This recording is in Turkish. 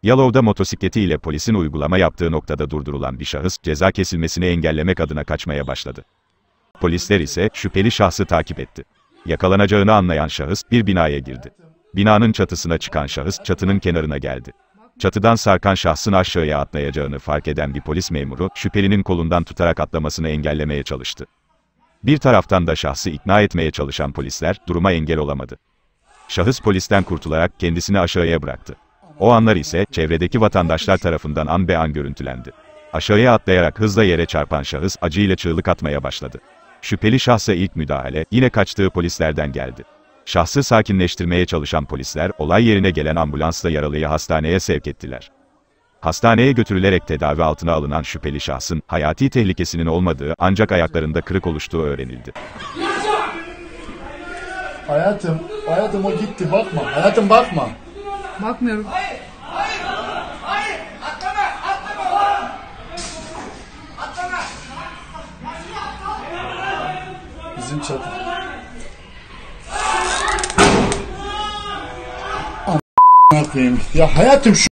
Yalov'da motosikletiyle polisin uygulama yaptığı noktada durdurulan bir şahıs, ceza kesilmesini engellemek adına kaçmaya başladı. Polisler ise şüpheli şahsı takip etti. Yakalanacağını anlayan şahıs bir binaya girdi. Binanın çatısına çıkan şahıs çatının kenarına geldi. Çatıdan sarkan şahsın aşağıya atlayacağını fark eden bir polis memuru, şüphelinin kolundan tutarak atlamasını engellemeye çalıştı. Bir taraftan da şahsı ikna etmeye çalışan polisler, duruma engel olamadı. Şahıs polisten kurtularak kendisini aşağıya bıraktı. O anlar ise, çevredeki vatandaşlar tarafından an be an görüntülendi. Aşağıya atlayarak hızla yere çarpan şahıs, acıyla çığlık atmaya başladı. Şüpheli şahsa ilk müdahale, yine kaçtığı polislerden geldi. Şahsı sakinleştirmeye çalışan polisler, olay yerine gelen ambulansla yaralıyı hastaneye sevk ettiler. Hastaneye götürülerek tedavi altına alınan şüpheli şahsın, hayati tehlikesinin olmadığı ancak ayaklarında kırık oluştuğu öğrenildi. Hayatım o gitti, bakma. Hayatım bakma. Bakmıyorum. Hayır, atlama. Atlama. Bizim çatı. Ya hayatım şu